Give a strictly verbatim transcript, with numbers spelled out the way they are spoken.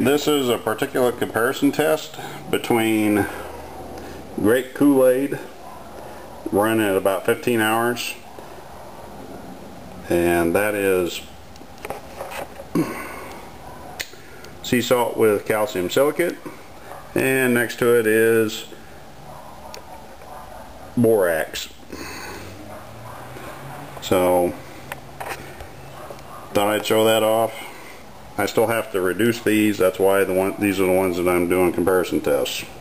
This is a particulate comparison test between Grape Kool-Aid running at about fifteen hours, and that is sea salt with calcium silicate, and next to it is borax. So thought I'd show that off. I still have to reduce these, that's why the one, these are the ones that I'm doing comparison tests.